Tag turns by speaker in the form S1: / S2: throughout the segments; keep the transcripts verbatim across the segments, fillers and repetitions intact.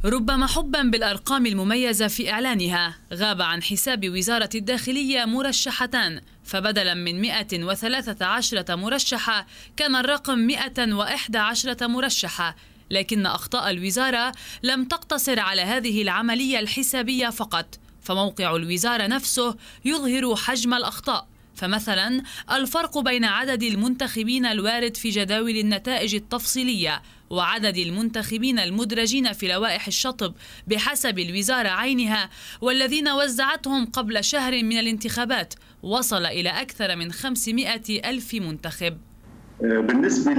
S1: ربما حبا بالأرقام المميزة في إعلانها غاب عن حساب وزارة الداخلية مرشحتان، فبدلا من مئة وثلاثة عشرة مرشحة كان الرقم مئة وإحدى عشرة مرشحة. لكن أخطاء الوزارة لم تقتصر على هذه العملية الحسابية فقط، فموقع الوزارة نفسه يظهر حجم الأخطاء. فمثلا الفرق بين عدد المنتخبين الوارد في جداول النتائج التفصيلية وعدد المنتخبين المدرجين في لوائح الشطب بحسب الوزارة عينها والذين وزعتهم قبل شهر من الانتخابات وصل إلى أكثر من خمسمئة ألف منتخب.
S2: بالنسبة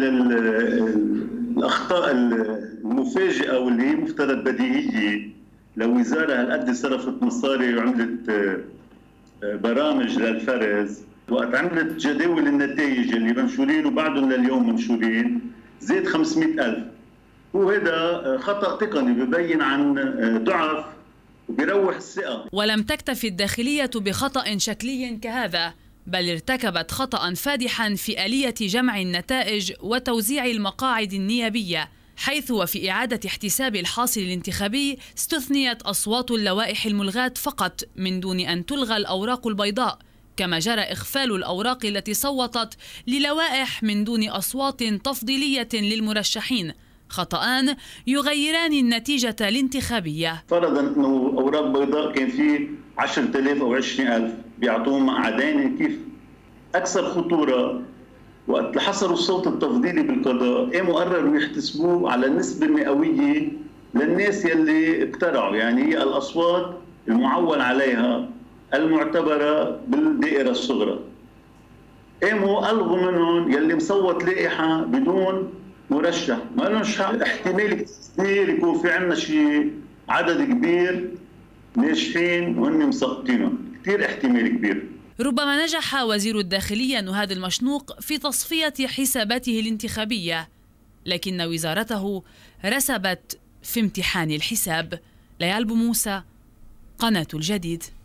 S2: للأخطاء المفاجئة واللي هي مفترض بديهية، لو وزارة هالقد صرفت مصاري وعملت برامج للفرز وقت عملت جداول النتائج اللي منشورين وبعدهم لليوم منشورين زيد خمسمئة ألف، وهذا خطأ تقني ببين عن ضعف وبيروح الثقة.
S1: ولم تكتفي الداخلية بخطأ شكلي كهذا، بل ارتكبت خطأ فادحا في آلية جمع النتائج وتوزيع المقاعد النيابية، حيث وفي إعادة احتساب الحاصل الانتخابي استثنيت أصوات اللوائح الملغاة فقط من دون أن تلغى الأوراق البيضاء، كما جرى إغفال الأوراق التي صوتت للوائح من دون أصوات تفضيلية للمرشحين، خطأان يغيران النتيجة الانتخابية.
S2: فرضا أنه أوراق بيضاء كان فيه عشرة آلاف أو عشرين ألف بيعطوهم مقعدين، كيف أكثر خطورة وقت حصروا الصوت التفضيلي بالقضاء قاموا قرروا يحتسبوه على النسبة المئوية للناس يلي اقترعوا، يعني هي الأصوات المعول عليها المعتبرة بالدائرة الصغرى. قاموا ألغوا منهم يلي مصوت لائحة بدون مرشح، ما لهمش حق. احتمال كثير يكون في عندنا شيء عدد كبير ناجحين وهن مسقطينهم، كثير احتمال كبير.
S1: ربما نجح وزير الداخلية نهاد المشنوق في تصفية حساباته الانتخابية، لكن وزارته رسبت في امتحان الحساب. ليال بو موسى، قناة الجديد.